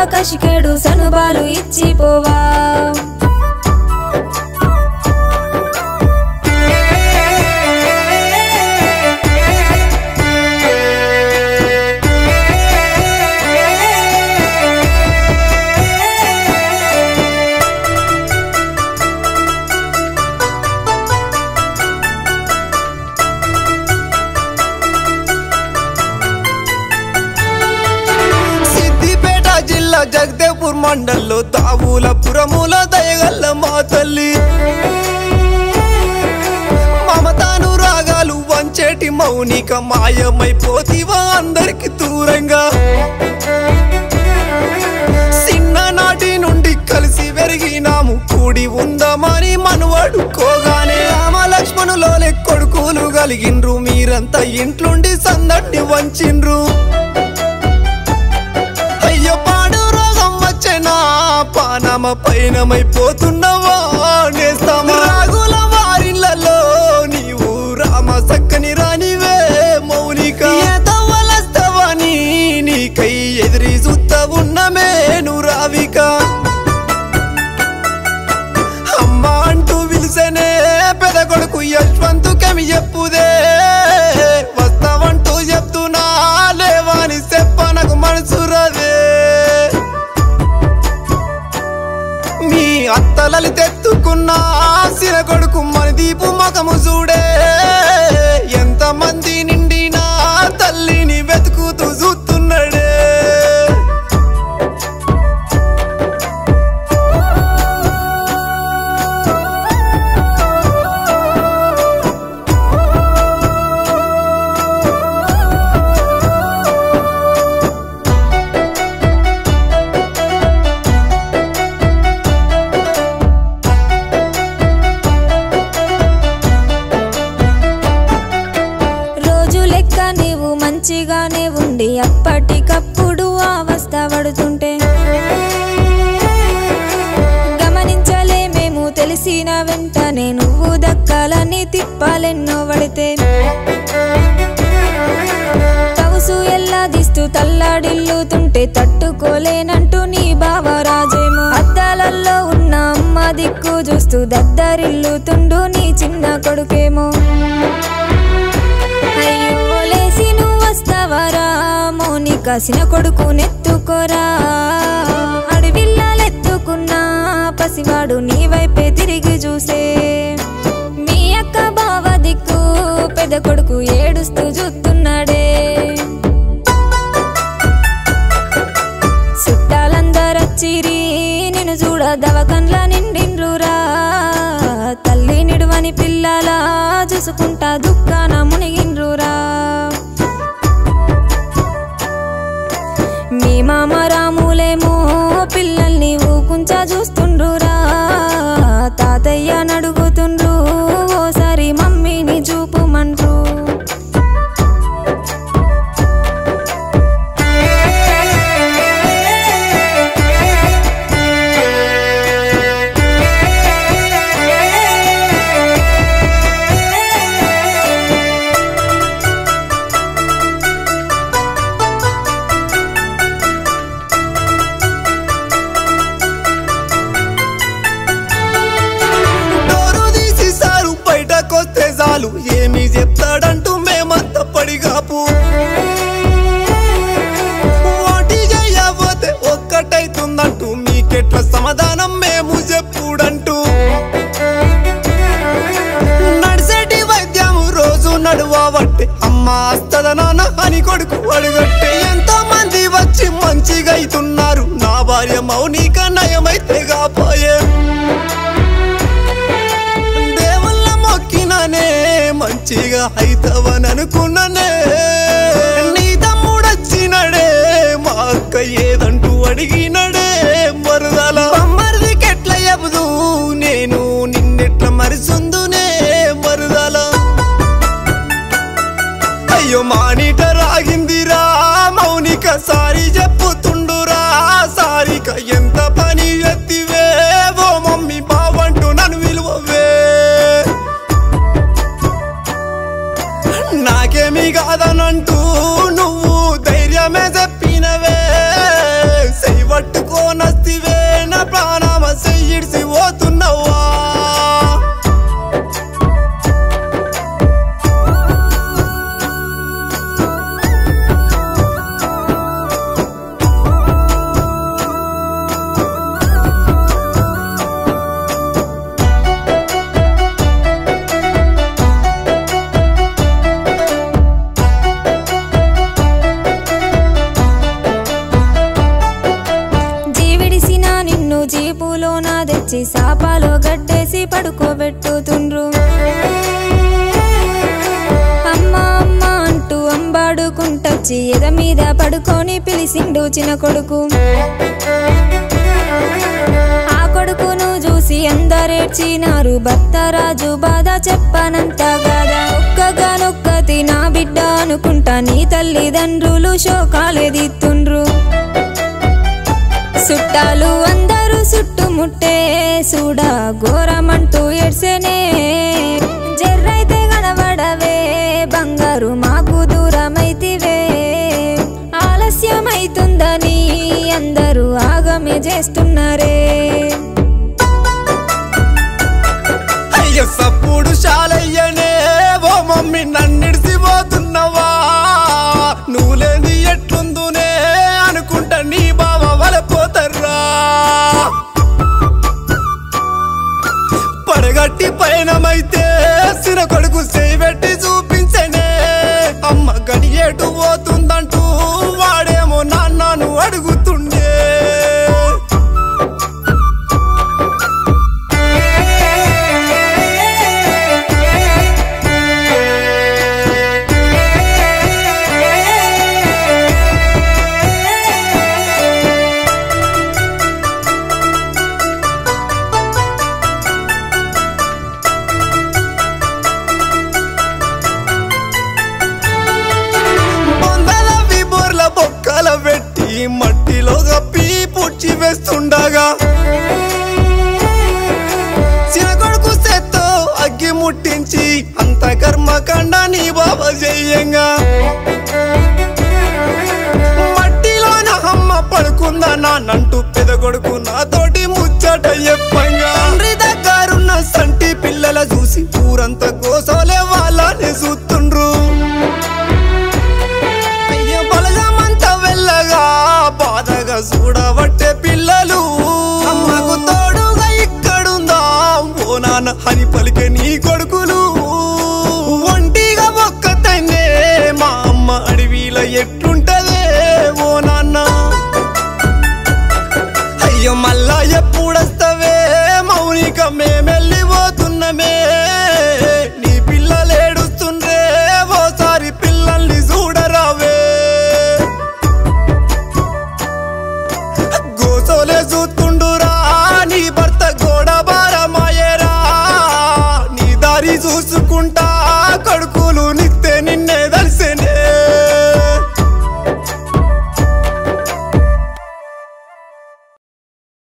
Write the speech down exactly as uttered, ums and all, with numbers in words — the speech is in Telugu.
కషికేడు సనుబాలు ఇచ్చిపోవా జగదేవ్పూర్ మండల్లో తావుల పురముల దయగల్ల మా తల్లి మమతాను రాగాలు వంచేటి మౌనిక మాయమైపోతివా అందరికి దూరంగా చిన్ననాటి నుండి కలిసి పెరిగినాము కూడి ఉందామని మనవాడుకోగానే రామ లక్ష్మణులోనే కొడుకులు కలిగిండ్రు మీరంతా ఇంట్లుండి సందడిని వంచిండ్రు పానమ పైనమైపోతున్నవా నేస్తామా రాగుల వారిళ్ళలో నీవు రామ సక్కని రానివే మౌనిక తవ్వలస్తవని నీకై ఎదిరి చూస్తా ఉన్నమే నువ్వు రావిక అమ్మ అంటూ పిలిసనే పెద కొడుకు యశ్వంతు కమి చెప్పుదే వస్తావంటూ చెప్తున్నా లేవాని చెప్ప నాకు మనసు రాదే మీ అత్తలలి తెత్తుకున్నా సిర కొడుకు మన దీపు మకము చూడే ఎంత మంది నిండినా తల్లిని వెతుకుతూ చూస్తున్నాడే మంచిగానే ఉండి అప్పటికప్పుడు అవస్థ పడుతుంటే గమనించలే మేము తెలిసిన వెంటనే నువ్వు దక్కాలని తిప్పాలెన్నో పడితే తవుసు ఎల్లాదిస్తూ తల్లాడిల్లుతుంటే తట్టుకోలేనంటూ నీ బావ రాజేమో అద్దాలల్లో ఉన్న అమ్మ దిక్కు చూస్తూ దద్దరిల్లుతుండు నీ చిన్న కొడుకేమో అయ్యో లేసి నువ్వు వస్తావరా మౌనిక సిన కొడుకు నెత్తుకోరా అడవిల్లాలెత్తుకున్నా పసివాడు నీ వైపే తిరిగి చూసే మీ అక్క బావ దిక్కు పెద్ద కొడుకు ఏడుస్తూ చూస్తున్నాడే చుట్టాలందరచ్చిరి నిన్ను చూడ దవకండ్ల నిండిండ్రురా తల్లి నిడువని పిల్లలా చూసుకుంటా దుఃఖాన మునిగిండ్రురా మీ మామ రాములేమో పిల్లల్ని ఊకుంచా చూస్తుండ్రురా తాతయ్య నడుగుతుండ్రు ఓసారి మమ్మీని చూపుమండ్రు ఏమి చెప్తాడంటూ మేమంతా పడిగాపు ఓటి చేయబోతే ఒక్కటైతుందంటూ మీకెట్ల సమాధానం మేము చెప్పుడంటూ నడిసేటి వైద్యము రోజు నడువబట్టే అమ్మ వస్తద నాన్న అని కొడుకు అడుగట్టే ఎంతో మంది వచ్చి మంచిగా అవుతున్నారు నా భార్య మౌనిక నయమైతే కాపోయే మంచిగా అయితవని అనుకున్నానే నీ తమ్ముడొచ్చినడే మా అక్క ఏదంటూ అడిగినడే మరుదల మరిదికెట్ల చెబుదు నేను నిన్నెట్ల మరిసుందునే మరుదల అయ్యో మానిట రాగిందిరా మౌనిక సారీ చెప్పుతుండురా సారిక ఎంత పని ఎత్తివే ఓ మమ్మీ బావంటూ నన్ను విలువవే నాకేమీ తెచ్చి సాపాలో గడ్డేసి పడుకోబెట్టుతుండ్రు. అమ్మ అమ్మ అంటూ అంబాడుకుంటచ్చి ఎద మీద పడుకొని పిలిసిండు చిన్న కొడుకు. ఆ కొడుకును చూసి అందరేడ్చినారు. భర్తరాజు బాధ చెప్పనంత గాదా. ఒక్కగానొక్కతి నా బిడ్డ అనుకుంటా నీ తల్లిదండ్రులు శోకాలెదిత్తుండ్రు. చుట్టాలు అందరూ చుట్టుముట్టే చూడా ఘోరమంటూ ఎడ్సెనే. జర్రైతే కనబడవే బంగారు మాకు దూరమైతివే. ఆలస్యమైతుందని అందరూ ఆగమే చేస్తున్నారే. అయ్యో సప్పుడు శాలయ్యనే ఓ మమ్మీ నన్నిడిసిపోతున్నవా. నువ్వు లేని ఎట్లుందునే అనుకుంటా నీ బావ వలపోతర్రా. పడగట్టి పయనమైతే సిర కొడుకు చేపెట్టి చూపించనే. అమ్మ గడియేటు పోతుందంటూ వాడేమో నాన్నను అడుగుతుండే. మట్టిలో గప్పి పుచ్చి వేస్తుండగా చిన్న కొడుకు చేత్తో అగ్గి ముట్టించి అంత కర్మకాండ నీ బాబా చెయ్యంగా. మట్టిలోన అమ్మ పడుకుందా నాన్నంటూ పెద కొడుకు నాతోటి ముచ్చట చెప్పంగా. తండ్రి దగ్గరున్న సంటి పిల్లల చూసి ఊరంతా కోసలే వాళ్ళనే చూస్తుండ్రు. బాధగా చూడబట్టే పిల్లలు అమ్మకు తోడుగా ఇక్కడుందా ఓ నాన్న అని పలికే నీ కొడుకులు. ఒంటిగా ఒక్కతనే మా అమ్మ అడవిలో ఎట్లుంటదే ఓ నాన్న. అయ్యో మళ్ళా ఎప్పుడొస్తవే మౌనిక మేమెళ్ళిపోతున్నమే. నీ పిల్లలు ఏడుస్తుండ్రే ఓసారి పిల్లల్ని చూడరావే. చూస్తుండురా నీ భర్త గోడ బారమాయేరా. నీ దారి చూసుకుంటా